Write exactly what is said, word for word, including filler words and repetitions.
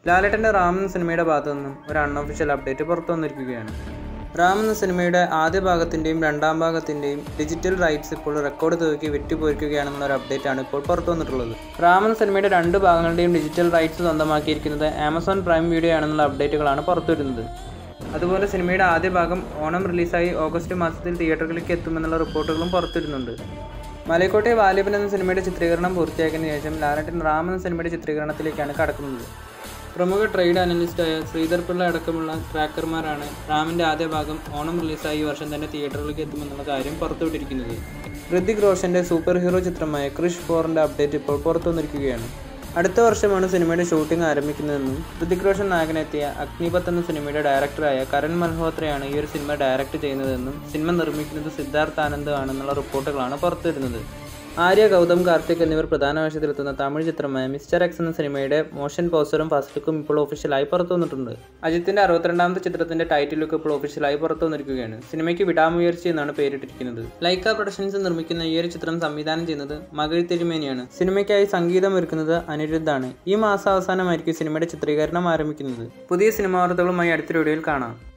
ലാലേട്ടൻ്റെ റാം എന്ന സിനിമയുടെ ഭാഗത്തു നിന്നും ഒരു അൺഒഫീഷ്യൽ അപ്ഡേറ്റ് പുറത്തു വന്നിരിക്കുകയാണ്. റാം എന്ന സിനിമയുടെ ആദ്യ ഭാഗത്തിൻ്റെയും രണ്ടാം ഭാഗത്തിൻ്റെയും ഡിജിറ്റൽ റൈറ്റ്സ് ഇപ്പോൾ റെക്കോർഡ് തുകയ്ക്ക് വിറ്റുപോയിരിക്കുകയാണെന്നൊരു അപ്ഡേറ്റാണ് ഇപ്പോൾ പുറത്തു വന്നിട്ടുള്ളത്. റാം എന്ന സിനിമയുടെ രണ്ട് ഭാഗങ്ങളുടെയും ഡിജിറ്റൽ റൈറ്റ്സ് സ്വന്തമാക്കിയിരിക്കുന്നത് ആമസോൺ പ്രൈം വീഡിയോ ആണെന്നുള്ള അപ്ഡേറ്റുകളാണ് പുറത്തു വരുന്നത്. അതുപോലെ സിനിമയുടെ ആദ്യ ഭാഗം ഓണം റിലീസായി ഓഗസ്റ്റ് മാസത്തിൽ തിയേറ്ററുകളിലേക്ക് എത്തുമെന്നുള്ള റിപ്പോർട്ടുകളും പുറത്തുവരുന്നുണ്ട്. മലൈക്കോട്ടെ വാലിബൻ എന്ന സിനിമയുടെ ചിത്രീകരണം പൂർത്തിയാക്കിയതിനു ശേഷം ലാലേട്ടൻ റാം എന്ന സിനിമയുടെ ചിത്രീകരണത്തിലേക്കാണ് കടക്കുന്നത്. പ്രമുഖ ട്രേഡ് അനലിസ്റ്റായ ശ്രീധർ പിള്ള അടക്കമുള്ള ട്രാക്കർമാരാണ് റാമിൻ്റെ ആദ്യ ഭാഗം ഓണം റിലീസായി ഈ വർഷം തന്നെ തിയേറ്ററിലേക്ക് എത്തുമെന്നുള്ള കാര്യം പുറത്തുവിട്ടിരിക്കുന്നത്. ഹൃതിക് റോഷൻ്റെ സൂപ്പർ ഹീറോ ചിത്രമായ ക്രിഷ് ഫോറിൻ്റെ അപ്ഡേറ്റ് ഇപ്പോൾ പുറത്തു വന്നിരിക്കുകയാണ്. അടുത്ത വർഷമാണ് സിനിമയുടെ ഷൂട്ടിംഗ് ആരംഭിക്കുന്നതെന്നും ഹൃതിക് റോഷൻ നായകനെത്തിയ അഗ്നിപത്ത് എന്ന സിനിമയുടെ ഡയറക്ടറായ കരൺ മൽഹോത്രയാണ് ഈ ഒരു സിനിമ ഡയറക്റ്റ് ചെയ്യുന്നതെന്നും സിനിമ നിർമ്മിക്കുന്നത് സിദ്ധാർത്ഥ് ആനന്ദ് ആണെന്നുള്ള റിപ്പോർട്ടുകളാണ് പുറത്തുവരുന്നത്. ആര്യ, ഗൗതം, കാർത്തിക് എന്നിവർ പ്രധാന വേഷത്തിലെത്തുന്ന തമിഴ് ചിത്രമായ മിസ്റ്റർ എക്സ് എന്ന സിനിമയുടെ മോഷൻ പോസ്റ്ററും ഫസ്റ്റ് ലുക്കും ഇപ്പോൾ ഒഫീഷ്യലായി പുറത്തു വന്നിട്ടുണ്ട്. അജിത്തിന്റെ അറുപത്തിരണ്ടാമത്തെ ചിത്രത്തിന്റെ ടൈറ്റിൽ ലുക്ക് ഇപ്പോൾ ഒഫീഷ്യലായി പുറത്തു വന്നിരിക്കുകയാണ്. സിനിമയ്ക്ക് വിടാമുയർച്ചി എന്നാണ് പേരിട്ടിരിക്കുന്നത്. ലൈക്ക പ്രൊഡക്ഷൻസ് നിർമ്മിക്കുന്ന ഈ ഒരു ചിത്രം സംവിധാനം ചെയ്യുന്നത് മകൾ തിരുമേനിയാണ്. സിനിമയ്ക്കായി സംഗീതം ഒരുക്കുന്നത് അനിരുദ്ധാണ്. ഈ മാസാവസാനമായിരിക്കും സിനിമയുടെ ചിത്രീകരണം ആരംഭിക്കുന്നത്. പുതിയ സിനിമാ വാർത്തകളുമായി അടുത്ത വീഡിയോയിൽ കാണാം.